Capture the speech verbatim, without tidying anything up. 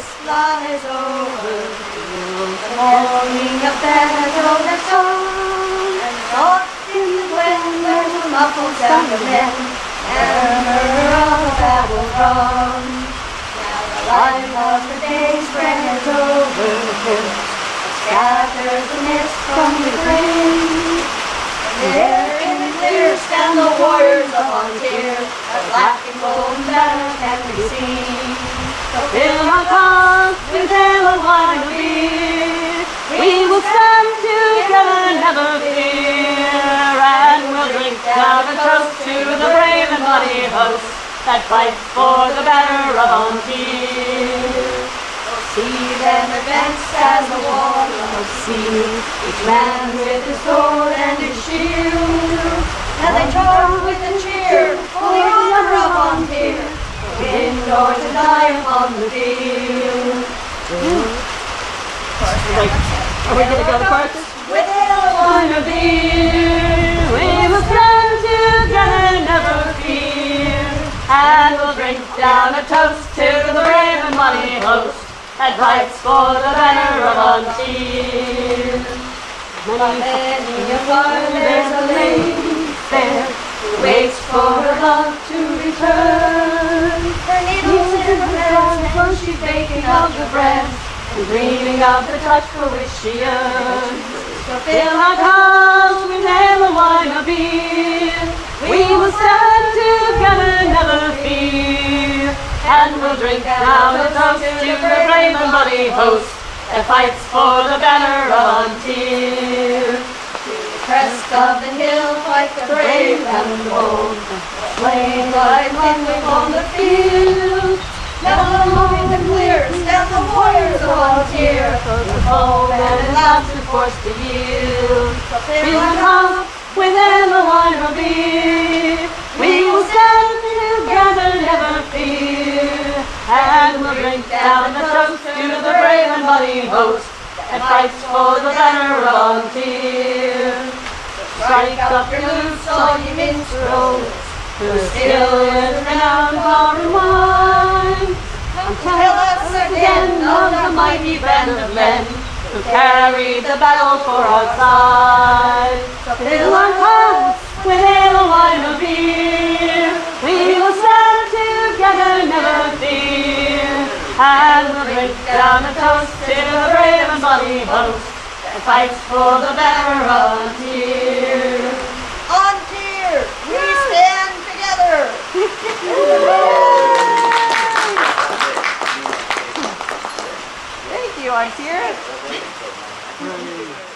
long is over. The morning of battle that's on, and off in the glen there's a muffled sound of men, and the murmur of a battle drum. Now the light of the day spreads over the hills, scatters the mist from the green. And there in the clear stand the warriors of Vontier, a black and golden banner can be seen. So fill our cause with ale and wine and beer, we will stand together, never fear, and we'll drink down a toast to the brave and mighty host that fights for the banner of Vontier. See them advance as the walls see, each man with his sword and his shield, and they charge with a cheer for the honor of Vontier, to win or to die upon the field. Are we going to go to chorus? With ale and wine or beer, we will stand together, never fear, and we'll drink down a toast to the brave and mighty host that fights for the banner of Vontier. Many a far there's a lady fair, who waits for her love to return. Her needles in her hands, and she's baking of the bread, and dreaming of the touch for which she yearns. So fill our cups with ale and wine or beer, we will stand together, never fear, and we'll drink down a toast to the brave and mighty host that fights for the banner of Vontier. To the crest of the hill fight the brave and the bold, slain like men upon the field. Now among the clear stand the warriors of Vontier, the foe and at last is forced to yield. So fill our cup with ale and wine or beer, we will stand together, never fear, and we'll drink down a toast to the brave and mighty host that fights for the banner of Vontier. Strike up your lutes, all ye minstrels, who still is renowned for and wine, and tell us again of the mighty band of men who carried the battle for our side. So Fill our cups with ale and wine or beer, we will stand together, never fear, and we'll drink down a toast to the brave and mighty host that fights for the banner of Vontier. Vontier, we stand together. Thank you, Vontier.